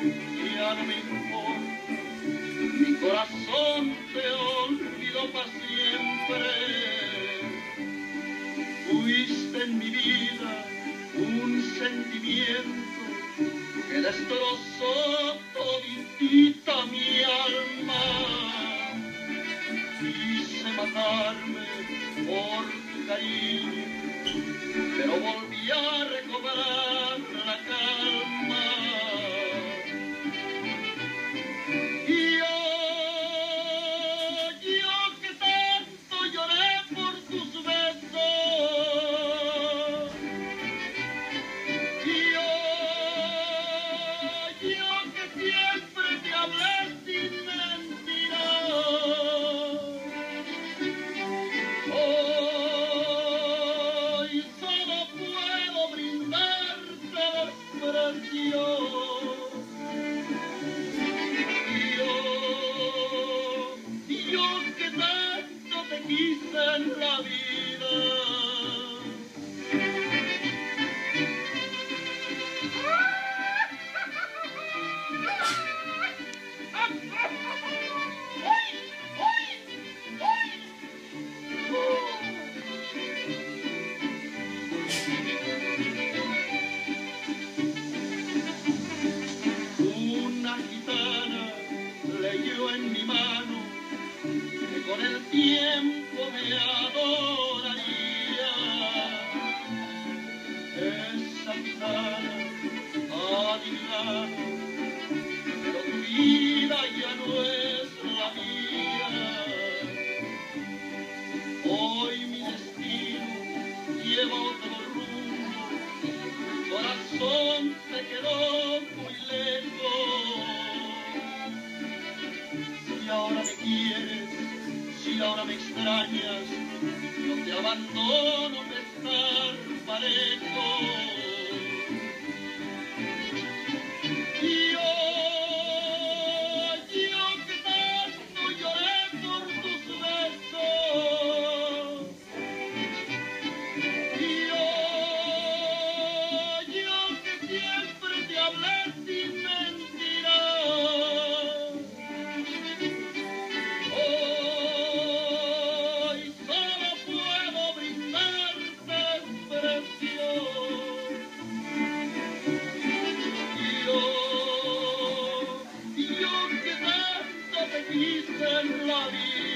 Ya no me importa, mi corazón te olvidó para siempre. Fuiste en mi vida un sentimiento que destrozó toditita mi alma. Quise matarme por tu cariño, pero volví a recobrar la calma. Y yo que tanto lloré por tus besos, y yo que siempre te hablé sin mentiras, hoy solo puedo brindarte desprecio. Yo que tanto te quise en la vida. Una gitana leyó en mi mano que con el tiempo me adoraría. Esa gitana ha adivinado, pero tu vida ya no es la mía. Hoy mi destino lleva otro rumbo, mi corazón se quedó muy lejos. Si ahora me quieres, si ahora me extrañas, yo te abandono, me parejo. Yo que tanto lloré por tus besos, yo que siempre te hablé sin mentiras, hoy solo puedo brindarte desprecio. Yo que tanto te quise en la vida.